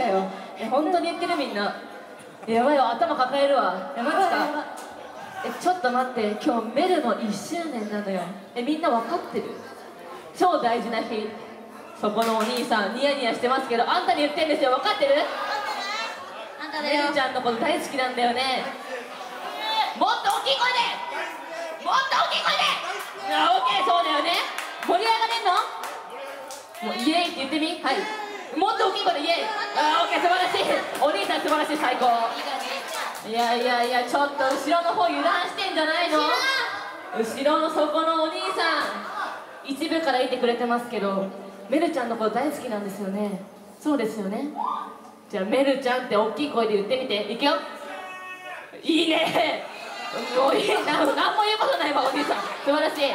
よ。本当に言ってるみんな。やばいわ、頭抱えるわ。マジか。ちょっと待って、今日メルの1周年なのよ。みんな分かってる？超大事な日。そこのお兄さんニヤニヤしてますけど、あんたに言ってんですよ。分かってる？ あんただよ。 メルちゃんのこと大好きなんだよね。もっと大きい声で、もっと大きい声で。オッケー、そうだよね。盛り上がれんの？もうイエーイって言ってみ。はい、もっと大きい声でイエーイ。オッケー、素晴らしい。お兄さん素晴らしい、最高。いやいやいや、ちょっと後ろの方油断してんじゃないの？後ろのそこのお兄さん一部からいてくれてますけど、メルちゃんのこと大好きなんですよね。そうですよね。じゃあメルちゃんって大きい声で言ってみて。いくよ。いいね。もういい。何も言うことないわ、お兄さん。素晴らしい。そこの若い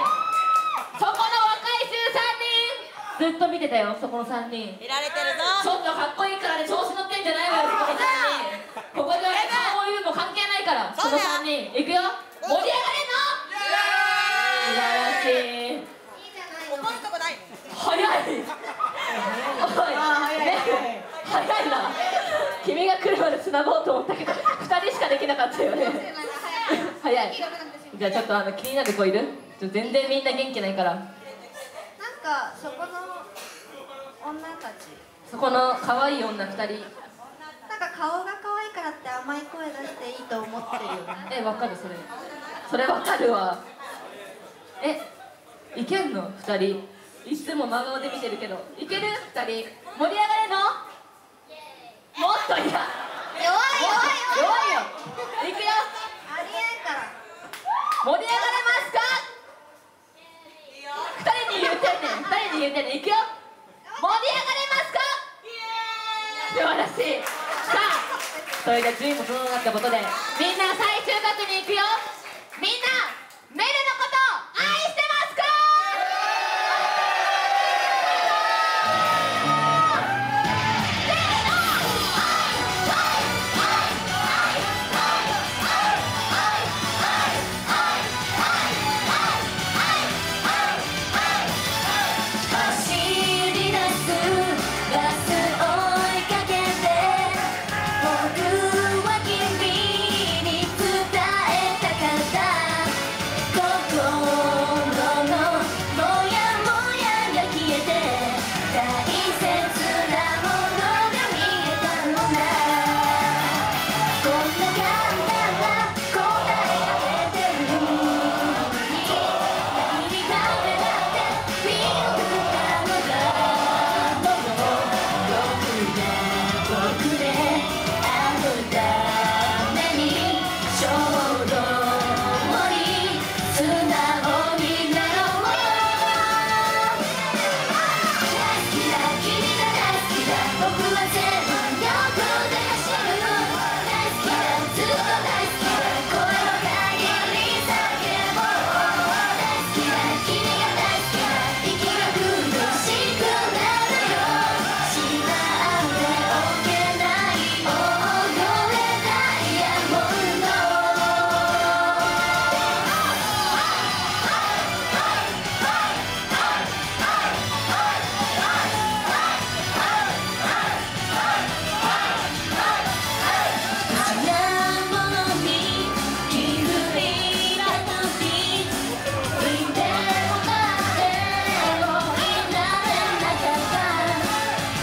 衆3人ずっと見てたよ。そこの3人見られてるぞ。 ちょっとかっこいいからね、調子乗ってんじゃないわよ、そこの3人。ここで顔を言うも関係ないから。その3人いくよ。盛り上がれんの？素晴らしい。 怒るとこない。 早い。早いな。君が来るまで繋ごうと思ったけど2人しかできなかったよね。早い。じゃあちょっと気になる子いる？全然みんな元気ないから。 なんかそこの女たち、 そこの可愛い女2人。 なんか顔が可愛いからって甘い声出していいと思ってるよね。 わかる。それわかるわ。いけんの2人。いつも真顔で見てるけど、いける？ 2 人盛り上がれんの？もっと。いや、 弱いよ。 いくよ。 ありえんから。 盛り上がれますか？2人に言ってんねん。いくよ。盛り上がれますか？素晴らしい。さあ、それで順位も整ったことで、みんな最終確認いくよ。みんなメルのこと愛してますか？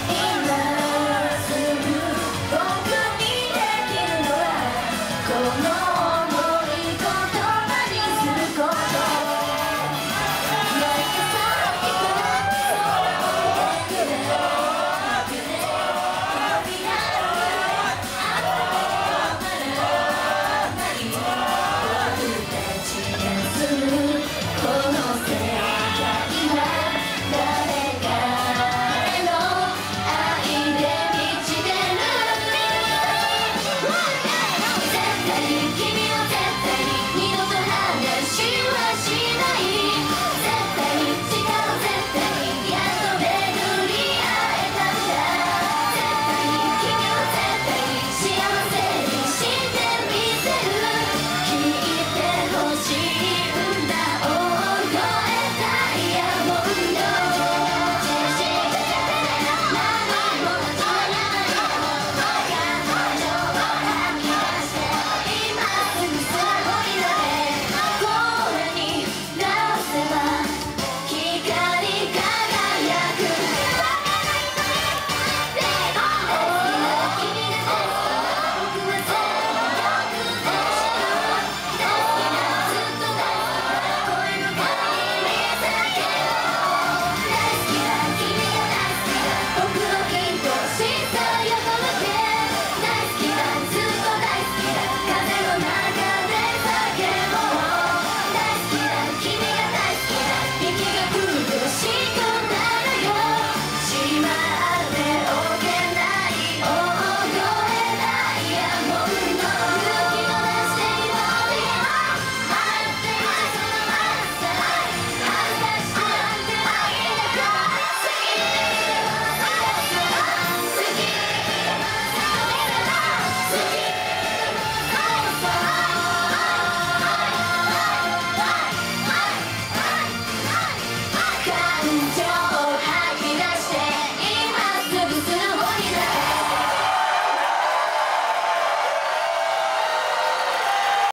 この